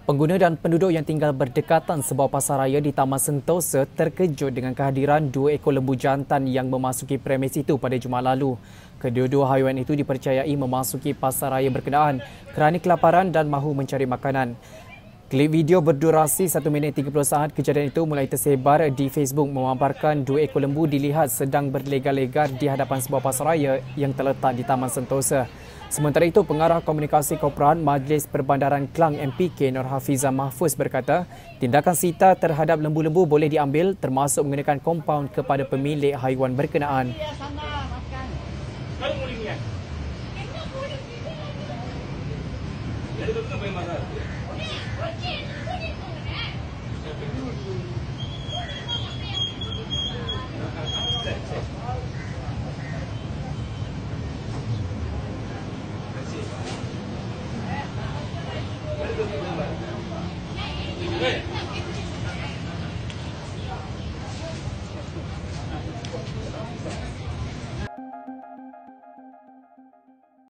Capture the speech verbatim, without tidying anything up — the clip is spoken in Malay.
Pengguna dan penduduk yang tinggal berdekatan sebuah pasaraya di Taman Sentosa terkejut dengan kehadiran dua ekor lembu jantan yang memasuki premis itu pada Jumaat lalu. Kedua-dua haiwan itu dipercayai memasuki pasaraya berkenaan kerana kelaparan dan mahu mencari makanan. Klip video berdurasi satu minit tiga puluh saat kejadian itu mulai tersebar di Facebook memaparkan dua ekor lembu dilihat sedang berlegar-legar di hadapan sebuah pasaraya yang terletak di Taman Sentosa. Sementara itu, Pengarah Komunikasi Korporat Majlis Perbandaran Klang M P K Nur Hafizah Mahfuz berkata, tindakan sita terhadap lembu-lembu boleh diambil termasuk mengenakan kompaun kepada pemilik haiwan berkenaan. Jadi,